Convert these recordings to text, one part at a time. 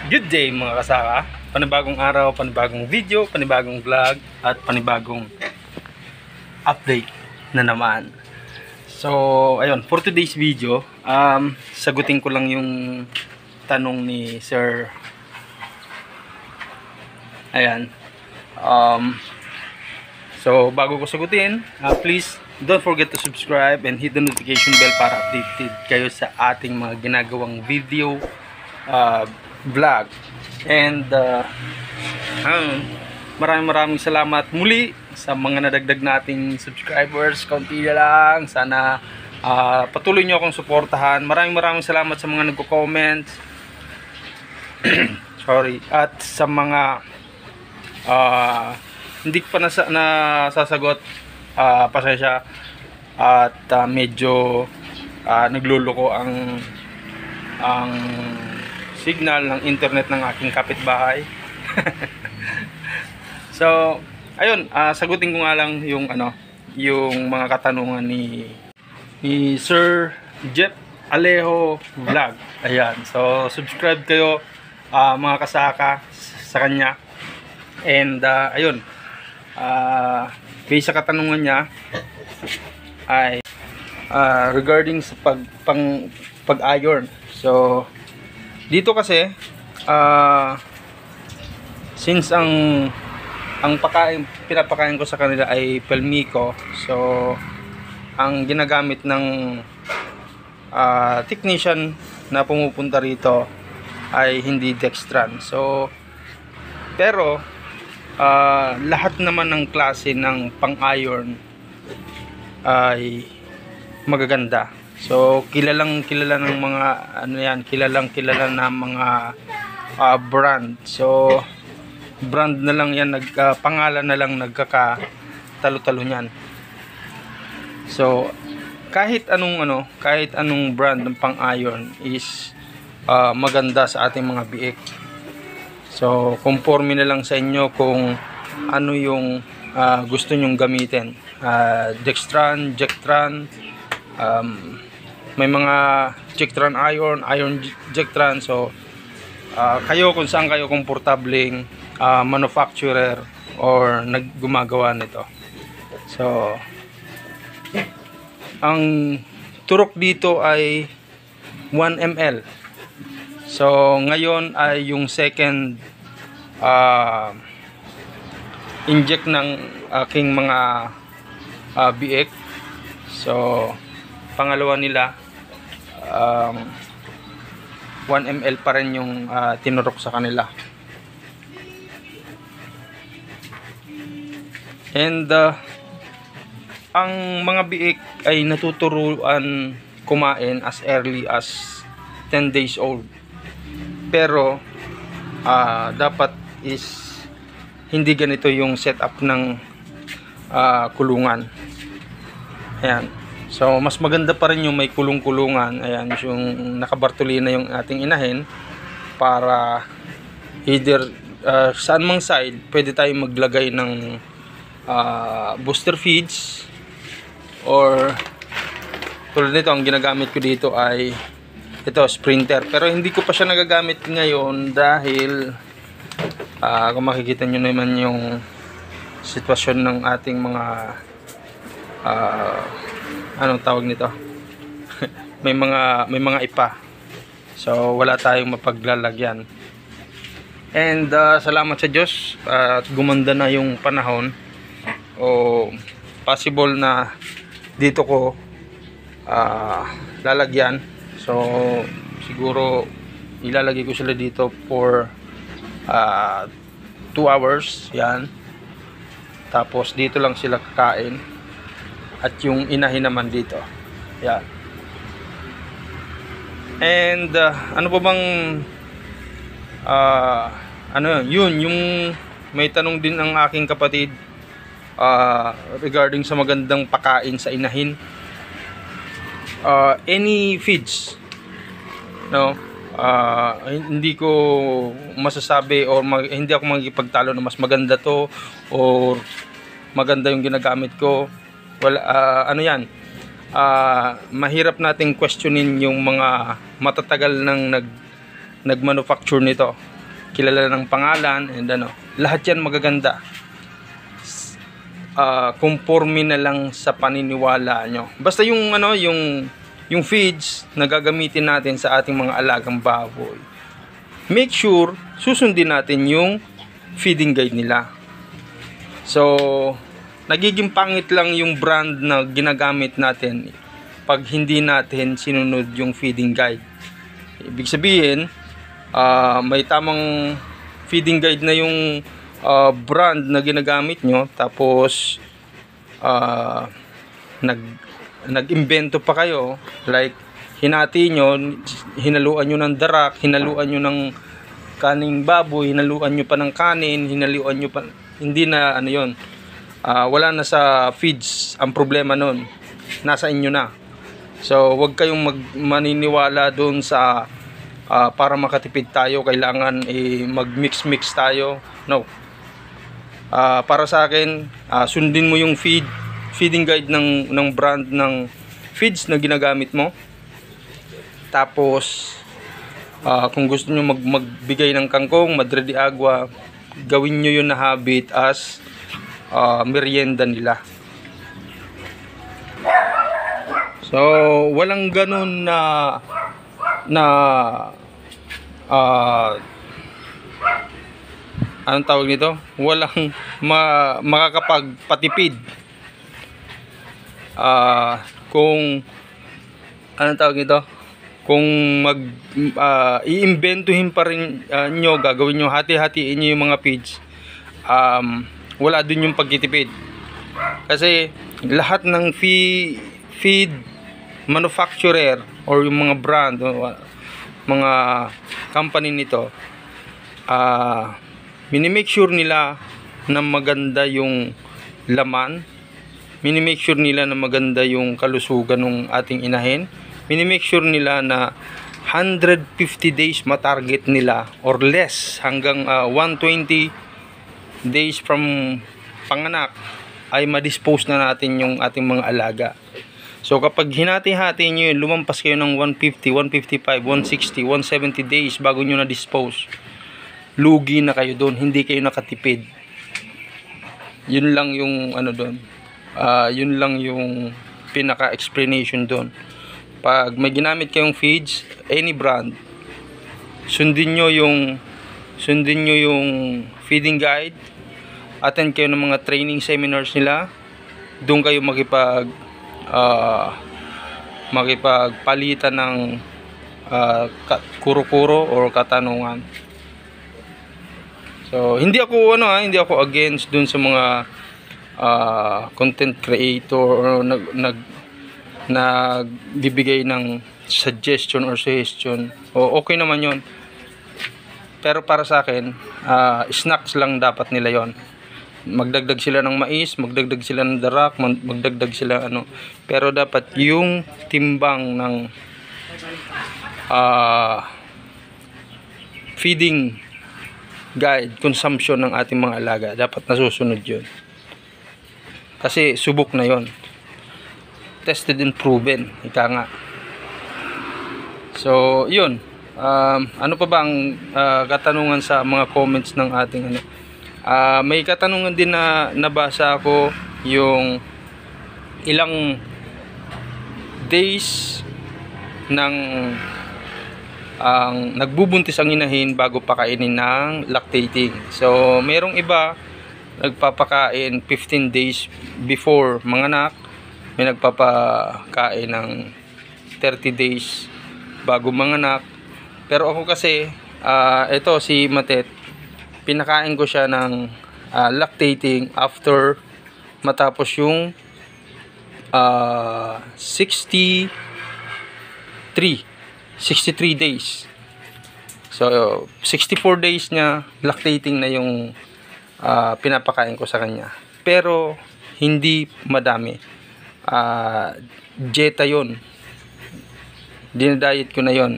Good day mga kasaka. Panibagong araw, panibagong video, panibagong vlog, at panibagong update na naman. So, ayun, for today's video, sagutin ko lang yung tanong ni Sir. Ayan. So, bago ko sagutin, please don't forget to subscribe and hit the notification bell para updated kayo sa ating mga ginagawang video, vlog. And maraming salamat muli sa mga nadagdag nating subscribers. Kaunti na lang. Sana patuloy nyo akong suportahan. Maraming salamat sa mga nagko-comment. Sorry. At sa mga hindi pa nasasagot, pasensya. At medyo nagluloko ang signal ng internet ng aking kapitbahay. So, ayun, sagutin ko nga lang yung yung mga katanungan ni Sir Jeff Alejo Vlog. Ayan. So, subscribe kayo mga kasaka sa kanya. And ayun. Base sa katanungan niya ay regarding sa pag-iron. So, dito kasi since ang pinapakain ko sa kanila ay Pelmico, so ang ginagamit ng technician na pumupunta rito ay hindi Dextran. So pero lahat naman ng klase ng pang-iron ay magaganda. So kilala ng mga kilala na mga brand. So brand na lang yan, pangalan na lang nagkakatalo-talo niyan. So kahit anong brand ng pang-iron is maganda sa ating mga biik. So conforme na lang sa inyo kung ano yung gusto nyong gamitin. Dextran, Jectran, may mga Jectran iron Jectran. So kayo kung saan kayo komportableng manufacturer or gumagawa nito. So ang turok dito ay 1 ml. So ngayon ay yung second inject ng aking mga biik. So pangalawa nila 1 ml pa rin yung tinurok sa kanila. And ang mga biik ay natuturuan kumain as early as 10 days old. Pero dapat is hindi ganito yung setup ng kulungan. Ayan. So mas maganda pa rin yung may kulong-kulungan. Ayan, yung nakabartolina yung ating inahin para either saan mang side pwede tayong maglagay ng booster feeds, or tulad nito ang ginagamit ko dito ay ito, Sprinter. Pero hindi ko pa siya nagagamit ngayon dahil kung makikita nyo naman yung sitwasyon ng ating mga anong tawag nito may mga ipa, so wala tayong mapaglalagyan. And salamat sa Diyos at gumanda na yung panahon, o possible na dito ko lalagyan. So siguro ilalagay ko sila dito for 2 hours. Yan. Tapos dito lang sila kakain. At yung inahin naman dito. Yan. And ano pa bang yun yung may tanong din ang aking kapatid regarding sa magandang pakain sa inahin. Any feeds, no? Hindi ko masasabi or hindi ako magipagtalo na mas maganda to or maganda yung ginagamit ko. Well, yan, mahirap nating questionin yung mga matatagal nang nag-manufacture nito. kilala ng pangalan, and lahat yan magaganda. Conforme na lang sa paniniwala nyo. Basta yung yung feeds na gagamitin natin sa ating mga alagang baboy, make sure susundin natin yung feeding guide nila. So nagiging pangit lang yung brand na ginagamit natin pag hindi natin sinunod yung feeding guide. Ibig sabihin, may tamang feeding guide na yung brand na ginagamit nyo, tapos nag-imbento pa kayo, like hinati nyo, hinaluan nyo ng darak, hinaluan nyo ng kaning baboy, hinaluan nyo pa ng kanin, hinaluan nyo pa, hindi na yun, wala na sa feeds. Ang problema nun nasa inyo na. So wag kayong maniniwala doon sa para makatipid tayo kailangan mag-mix tayo. No. Para sa akin, sundin mo yung feeding guide ng brand ng feeds na ginagamit mo. Tapos kung gusto niyo magbigay ng kangkong, madre de agua, gawin niyo yun na habit as merienda nila. So walang ganun na anong tawag nito? Walang makakapagpatipid. Kung anong tawag nito? Kung iimbentuhin pa rin nyo, gagawin nyo, hati-hatiin nyo yung mga feeds, wala dun yung pagtitipid. Kasi lahat ng feed manufacturer or yung mga brand, mga company nito, minimake sure nila na maganda yung laman, minimake sure nila na maganda yung kalusugan ng ating inahin, minimake sure nila na 150 days matarget nila or less, hanggang 120 days from panganak ay ma-dispose na natin yung ating mga alaga. So kapag hinati-hati nyo yun, lumampas kayo ng 150, 155, 160, 170 days bago nyo na-dispose, lugi na kayo doon, hindi kayo nakatipid. Yun lang yung doon. Yun lang yung pinaka-explanation doon. Pag may ginamit kayong feeds, any brand, sundin nyo yung feeding guide, attend kayo ng mga training seminars nila, doon kayo makipagpalitan ng kuro-kuro or katanungan. So hindi ako against dun sa mga content creator or nagbibigay ng suggestion or suggestion. Okay naman yon. Pero para sa akin, snacks lang dapat nila yon. Magdagdag sila ng mais, magdagdag sila ng darak, magdagdag sila pero dapat yung timbang ng feeding guide, consumption ng ating mga alaga, dapat nasusunod yun. Kasi subok na yon, tested and proven, ika nga. So yun, ano pa ba ang katanungan sa mga comments ng ating may katanungan din na nabasa ako, yung ilang days ng nagbubuntis ang inahin bago pakainin ng lactating. So merong iba nagpapakain 15 days before manganak, may nagpapakain ng 30 days bago manganak. Pero ako kasi ito si Matet, pinakain ko siya ng lactating after matapos yung 63 days. So 64 days niya lactating na yung pinapakain ko sa kanya, pero hindi madami. Dieta yun, dinadiet ko na yun.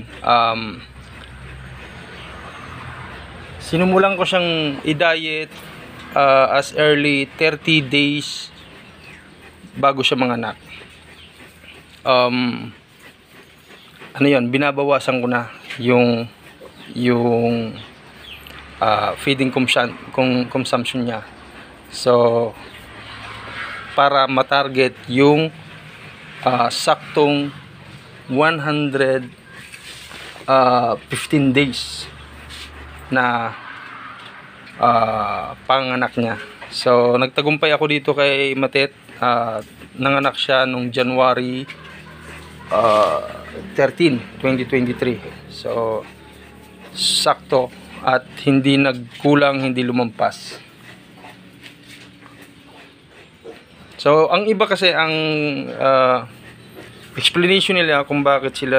Sinumulan ko siyang i-diet as early 30 days bago siya manganak. Binabawasan ko na yung feeding consumption niya. So para matarget yung saktong 115 days na panganak niya. So nagtagumpay ako dito kay Matet. Nanganak siya nung January 13, 2023. So sakto at hindi nagkulang, hindi lumampas. So ang iba kasi ang explanation nila kung bakit sila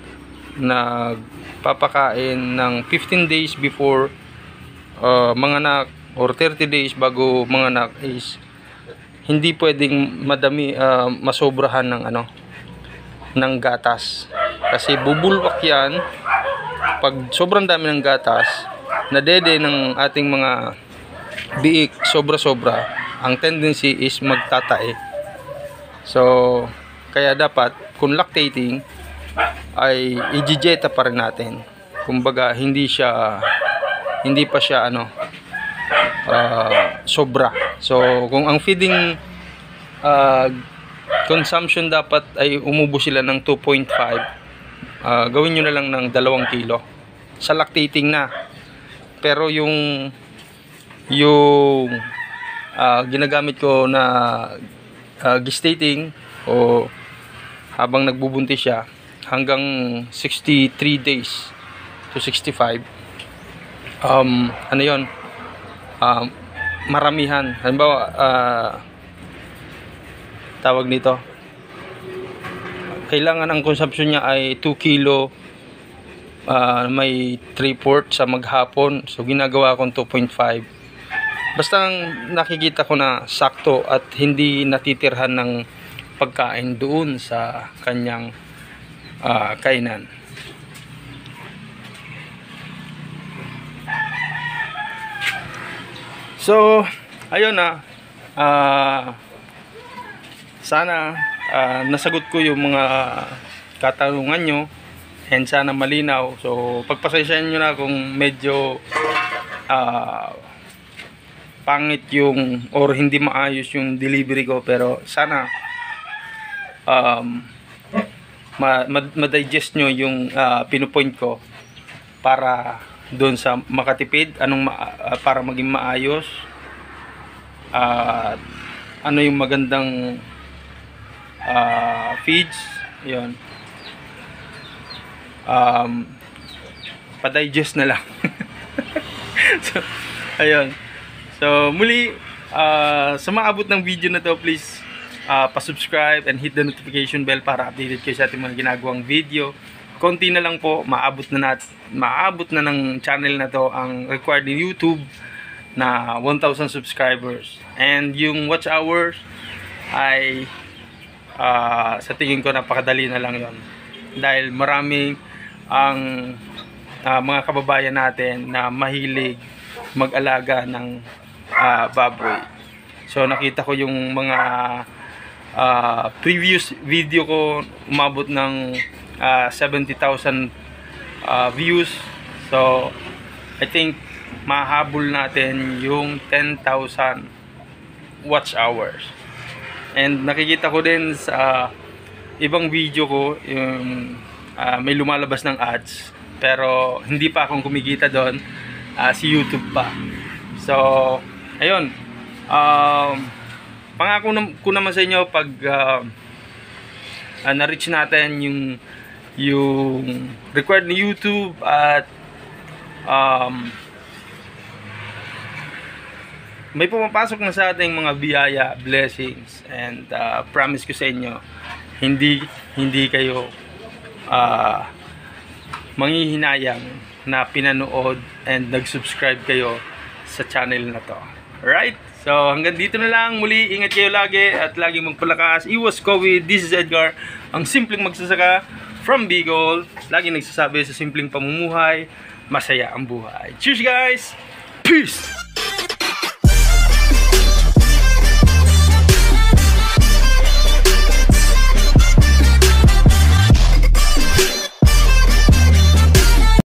nagpapakain ng 15 days before manganak or 30 days bago manganak is hindi pwedeng masobrahan ng gatas, kasi bubulwak yan pag sobrang dami ng gatas. Nadede ng ating mga biik sobra-sobra, ang tendency is magtatae. So kaya dapat kung lactating ay i-jejeta pa rin natin, kumbaga hindi pa siya sobra. So kung ang feeding consumption dapat ay umubo sila ng 2.5, gawin nyo na lang ng 2 kilo sa lactating na. Pero yung ginagamit ko na gestating o habang nagbubuntis siya hanggang 63 days to 65, maramihan. Halimbawa, tawag nito, kailangan ang consumption niya ay 2 kilo, may 3/4 sa maghapon. So ginagawa kong 2.5. Basta nakikita ko na sakto at hindi natitirhan ng pagkain doon sa kanyang kainan. So ayun na, sana nasagot ko yung mga katanungan nyo and sana malinaw. So pagpasensyahan nyo na kung medyo pangit yung or hindi maayos yung delivery ko, pero sana ma-digest nyo yung pinupoint ko para doon sa makatipid, para maging maayos, ano yung magandang feeds, yun. Pa-digest na lang. So ayun. So muli, sa maabot ng video na to, please pa-subscribe and hit the notification bell para updated kayo sa ating mga ginagawang video. Konti na lang po, maabot na ng channel na to ang required ni YouTube na 1,000 subscribers. And yung watch hours ay sa tingin ko napakadali na lang yon, dahil maraming ang mga kababayan natin na mahilig mag-alaga ng baboy. So nakita ko yung mga previous video ko, umabot ng 70,000 views. So I think mahabol natin yung 10,000 watch hours. And nakikita ko din sa ibang video ko yung may lumalabas ng ads, pero hindi pa akong kumikita doon, si YouTube pa. So ayun, pangako ko naman sa inyo, pag na-reach natin yung required ni YouTube at may pumapasok na sa ating mga biyaya, blessings, and promise ko sa inyo, hindi kayo manghihinayang na pinanood and nag-subscribe kayo sa channel na to. Alright? So hanggang dito na lang. Muli, ingat kayo lagi at laging magpalakas. Iwas COVID. This is Edgar, ang simpleng magsasaka from Bicol. Laging nagsasabi, sa simpleng pamumuhay, masaya ang buhay. Cheers guys! Peace!